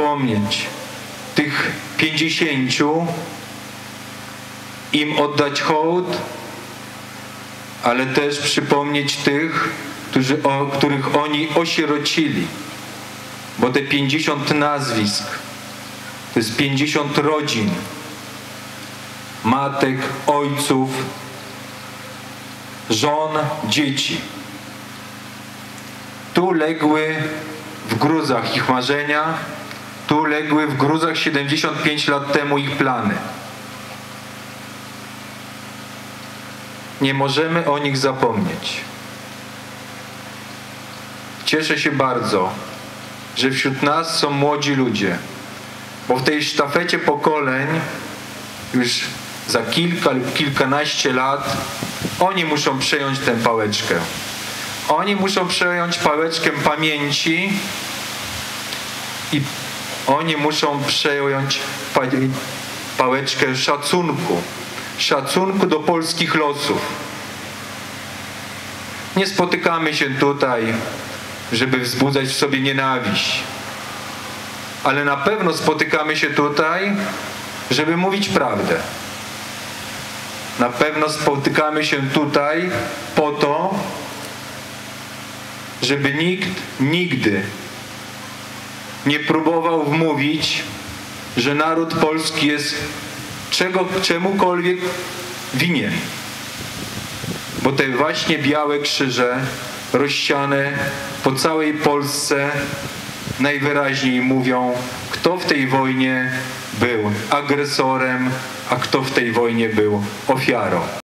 przypomnieć tych 50, im oddać hołd, ale też przypomnieć tych, których oni osierocili. Bo te 50 nazwisk to jest 50 rodzin, matek, ojców, żon, dzieci. Tu legły w gruzach ich marzenia, tu legły w gruzach 75 lat temu ich plany. Nie możemy o nich zapomnieć. Cieszę się bardzo, że wśród nas są młodzi ludzie, bo w tej sztafecie pokoleń już za kilka lub kilkanaście lat oni muszą przejąć tę pałeczkę. Oni muszą przejąć pałeczkę pamięci i oni muszą przejąć pałeczkę szacunku do polskich losów. Nie spotykamy się tutaj, żeby wzbudzać w sobie nienawiść, ale na pewno spotykamy się tutaj, żeby mówić prawdę. Na pewno spotykamy się tutaj po to, żeby nikt nigdy nie próbował wmówić, że naród polski jest czemukolwiek winien. Bo te właśnie białe krzyże rozsiane po całej Polsce najwyraźniej mówią, kto w tej wojnie był agresorem, a kto w tej wojnie był ofiarą.